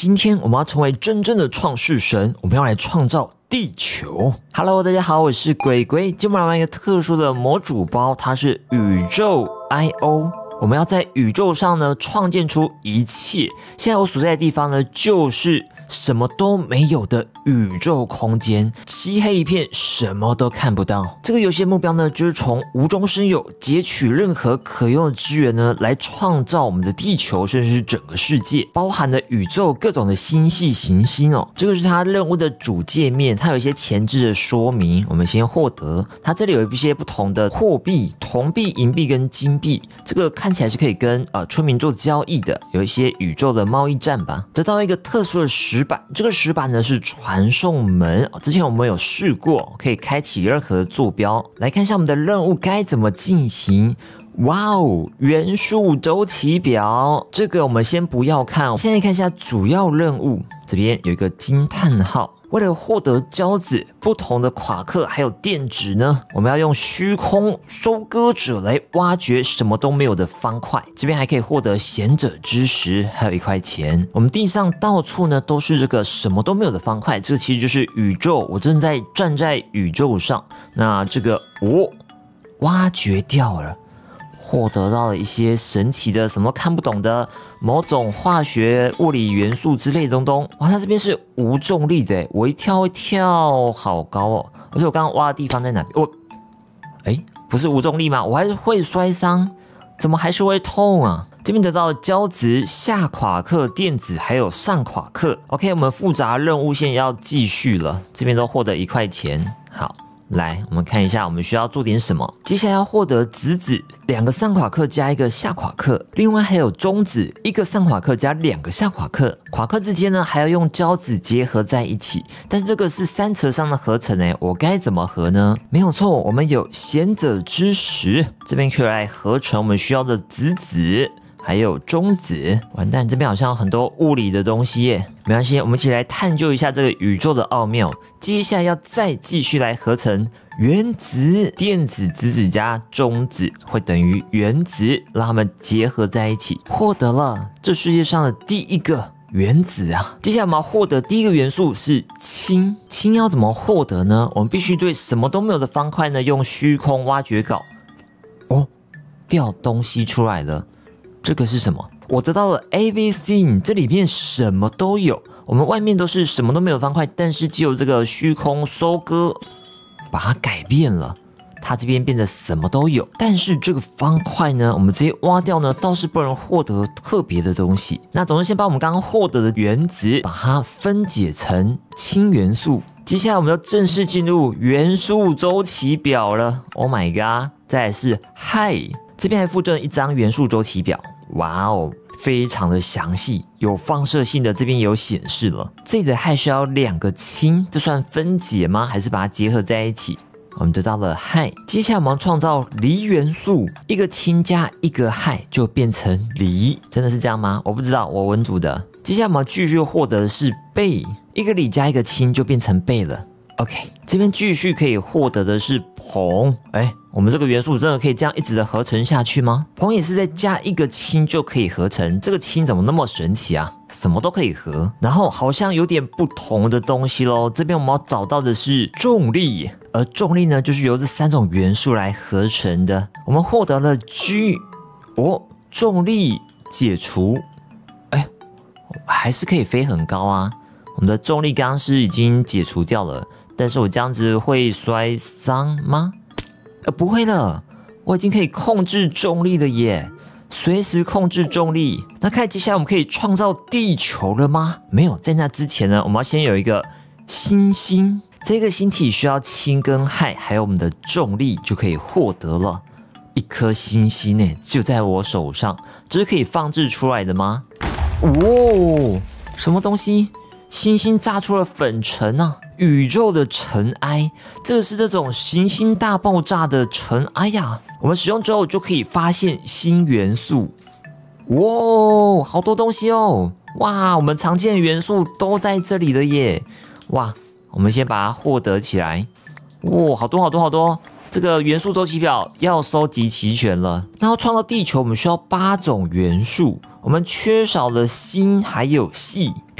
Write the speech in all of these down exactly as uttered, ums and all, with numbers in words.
今天我们要成为真正的创世神，我们要来创造地球。Hello， 大家好，我是鬼鬼。今天我们来玩一个特殊的模组包，它是宇宙 I O。我们要在宇宙上呢创建出一切。现在我所在的地方呢，就是什么都没有的宇宙空间，漆黑一片，什么都看不到。这个游戏的目标呢，就是从无中生有，截取任何可用的资源呢，来创造我们的地球，甚至是整个世界，包含了宇宙各种的星系、行星哦。这个是它任务的主界面，它有一些前置的说明。我们先获得，它这里有一些不同的货币，铜币、银币跟金币。这个看起来是可以跟呃村民做交易的，有一些宇宙的贸易战吧。得到一个特殊的石板，这个石板呢是传送门，之前我们有试过，可以开启任何的坐标。来看一下我们的任务该怎么进行。哇哦，元素周期表，这个我们先不要看，现在看一下主要任务，这边有一个惊叹号。为了获得胶子、不同的夸克还有电子呢，我们要用虚空收割者来挖掘什么都没有的方块。这边还可以获得贤者之石，还有一块钱。我们地上到处呢都是这个什么都没有的方块，这个其实就是宇宙。我正在站在宇宙上，那这个我、哦、挖掘掉了。获得到了一些神奇的、什么看不懂的某种化学、物理元素之类的东东。哇，它这边是无重力的，我一跳会跳好高哦！而且我刚刚挖的地方在哪边？我，哎，不是无重力吗？我还是会摔伤，怎么还是会痛啊？这边得到胶质、下夸克、电子还有上夸克。OK， 我们复杂任务线要继续了，这边都获得一块钱。好。来，我们看一下，我们需要做点什么。接下来要获得子子，两个上夸克加一个下夸克，另外还有中子，一个上夸克加两个下夸克。夸克之间呢，还要用胶子结合在一起，但是这个是三扯上的合成诶，我该怎么合呢？没有错，我们有贤者之石，这边可以来合成我们需要的子子。还有中子，完蛋，这边好像有很多物理的东西耶。没关系，我们一起来探究一下这个宇宙的奥妙。接下来要再继续来合成原子、电子、子子加中子会等于原子，让它们结合在一起，获得了这世界上的第一个原子啊！接下来我们要获得第一个元素是氢，氢要怎么获得呢？我们必须对什么都没有的方块呢，用虚空挖掘镐。哦，掉东西出来了。这个是什么？我得到了 everything， 这里面什么都有。我们外面都是什么都没有方块，但是只有这个虚空收割把它改变了，它这边变得什么都有。但是这个方块呢，我们直接挖掉呢，倒是不能获得特别的东西。那总是先把我们刚刚获得的原子，把它分解成氢元素。接下来我们要正式进入元素周期表了。Oh my god！ 再来是氦。这边还附赠一张元素周期表，哇哦，非常的详细，有放射性的，这边有显示了。这里的氦需要两个氢，这算分解吗？还是把它结合在一起？我们得到了氦。接下来我们要创造锂元素，一个氢加一个氦就变成锂，真的是这样吗？我不知道，我文组的。接下来我们继续获得的是钡，一个锂加一个氢就变成钡了。OK， 这边继续可以获得的是硼，哎，我们这个元素真的可以这样一直的合成下去吗？硼也是再加一个氢就可以合成，这个氢怎么那么神奇啊？什么都可以合，然后好像有点不同的东西咯。这边我们要找到的是重力，而重力呢，就是由这三种元素来合成的。我们获得了 G， 哦，重力解除，哎，还是可以飞很高啊。我们的重力刚刚是已经解除掉了。但是我这样子会摔伤吗？呃，不会了，我已经可以控制重力了耶，随时控制重力。那看接下来我们可以创造地球了吗？没有，在那之前呢，我们要先有一个星星，这个星体需要氢跟氦，还有我们的重力就可以获得了一颗星星呢，就在我手上，这是可以放置出来的吗？哦，什么东西？星星炸出了粉尘啊！宇宙的尘埃，这个是这种行星大爆炸的尘埃呀。我们使用之后就可以发现新元素。哇，好多东西哦！哇，我们常见的元素都在这里了耶！哇，我们先把它获得起来。哇，好多好多好多！这个元素周期表要收集齐全了。那要创造地球，我们需要八种元素。我们缺少了锌还有硒。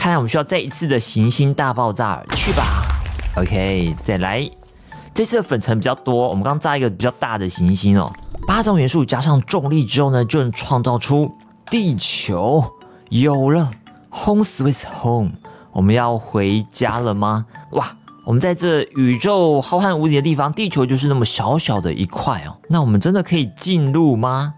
看来我们需要再一次的行星大爆炸，去吧。OK， 再来。这次的粉尘比较多，我们刚炸一个比较大的行星哦。八种元素加上重力之后呢，就能创造出地球。有了 ，Home Sweet Home， 我们要回家了吗？哇！我们在这宇宙浩瀚无垠的地方，地球就是那么小小的一块哦。那我们真的可以进入吗？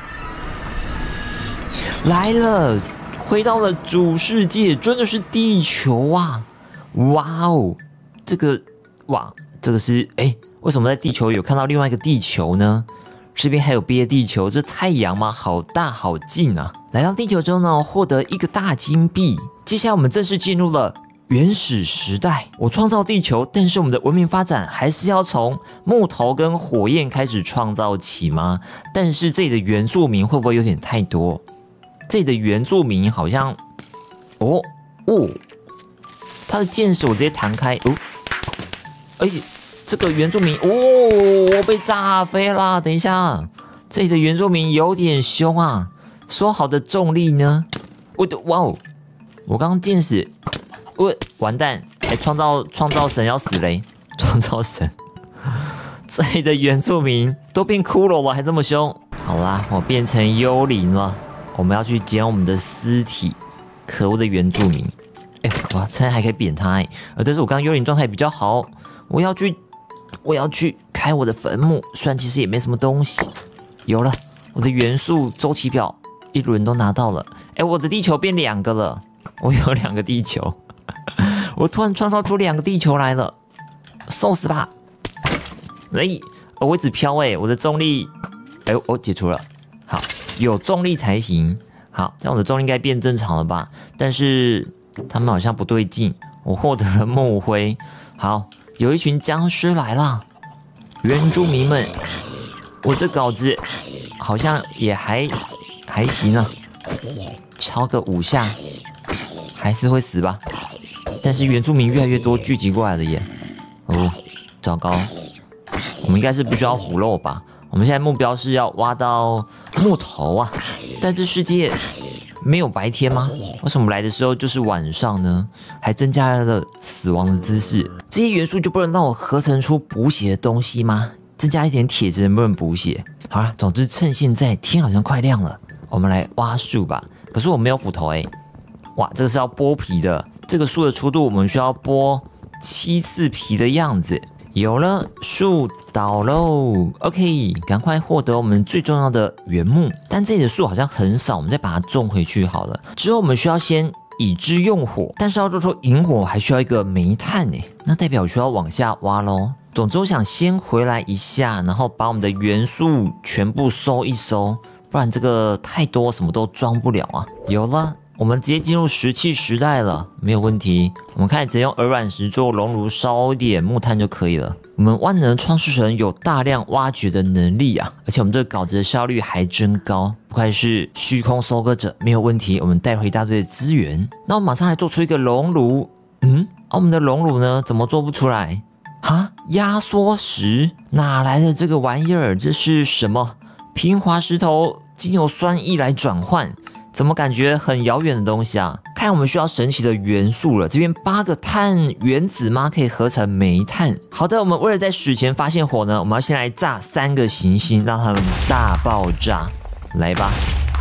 来了，回到了主世界，真的是地球啊！哇哦，这个哇，这个是哎，为什么在地球有看到另外一个地球呢？这边还有别的地球，这太阳吗？好大好近啊！来到地球之后呢，获得一个大金币。接下来我们正式进入了原始时代。我创造地球，但是我们的文明发展还是要从木头跟火焰开始创造起吗？但是这里的原住民会不会有点太多？这里的原住民好像，哦哦，他的箭矢我直接弹开哦，哎。这个原住民哦，我被炸飞啦！等一下，这里的原住民有点凶啊。说好的重力呢？我的哇哦！我刚刚箭矢，我完蛋！哎，创造创造神要死嘞！创造神，这里的原住民都变骷髅了，还这么凶。好啦，我变成幽灵了。我们要去捡我们的尸体。可恶的原住民！哎，哇，现在还可以扁他哎！呃，但是我刚刚幽灵状态比较好，我要去。我要去开我的坟墓，虽然其实也没什么东西。有了，我的元素周期表一轮都拿到了。哎，我的地球变两个了，我有两个地球，我突然创造出两个地球来了，受死吧！哎，我一直飘哎，我的重力，哎，我解除了。好，有重力才行。好，这样我的重力应该变正常了吧？但是他们好像不对劲，我获得了木灰。好。有一群僵尸来了，原住民们，我这稿子好像也还还行啊，敲个五下还是会死吧？但是原住民越来越多聚集过来了耶！哦，糟糕，我们应该是不需要腐肉吧？我们现在目标是要挖到木头啊，但这世界没有白天吗？为什么来的时候就是晚上呢？还增加了死亡的姿势。这些元素就不能让我合成出补血的东西吗？增加一点铁质能不能补血？好了，总之趁现在天好像快亮了，我们来挖树吧。可是我没有斧头哎、欸，哇，这个是要剥皮的。这个树的粗度我们需要剥七次皮的样子。有了，树倒喽 ，OK， 赶快获得我们最重要的原木。但这里的树好像很少，我们再把它种回去好了。之后我们需要先以之用火，但是要做出引火还需要一个煤炭诶，那代表我需要往下挖咯。总之我想先回来一下，然后把我们的元素全部收一收，不然这个太多什么都装不了啊。有了。我们直接进入石器时代了，没有问题。我们开始直接用鹅卵石做熔炉，烧一点木炭就可以了。我们万能创世神有大量挖掘的能力啊，而且我们这个稿子的效率还真高，不愧是虚空收割者，没有问题。我们带回一大堆的资源，那我马上来做出一个熔炉。嗯，啊，我们的熔炉呢，怎么做不出来？哈，压缩石哪来的这个玩意儿？这是什么？平滑石头经由酸液来转换。怎么感觉很遥远的东西啊？看来我们需要神奇的元素了。这边八个碳原子吗？可以合成煤炭。好的，我们为了在史前发现火呢，我们要先来炸三个行星，让它们大爆炸。来吧！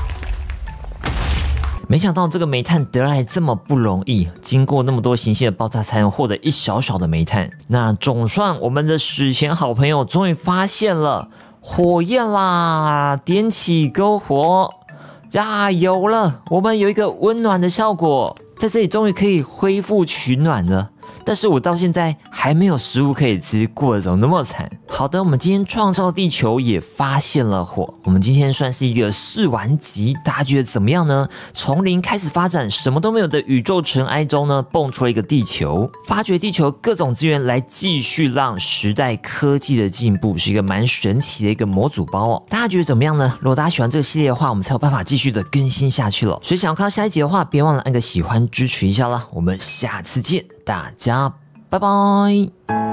没想到这个煤炭得来这么不容易，经过那么多行星的爆炸，才能获得一小小的煤炭。那总算我们的史前好朋友终于发现了火焰啦！点起篝火。呀，有了！我们有一个温暖的效果，在这里终于可以恢复取暖了。但是我到现在还没有食物可以吃，过得怎么那么惨？好的，我们今天创造地球也发现了火，我们今天算是一个试玩集，大家觉得怎么样呢？从零开始发展，什么都没有的宇宙尘埃中呢，蹦出了一个地球，发掘地球各种资源来继续让时代科技的进步，是一个蛮神奇的一个模组包哦。大家觉得怎么样呢？如果大家喜欢这个系列的话，我们才有办法继续的更新下去了。所以想要看到下一集的话，别忘了按个喜欢支持一下啦。我们下次见。大家拜拜。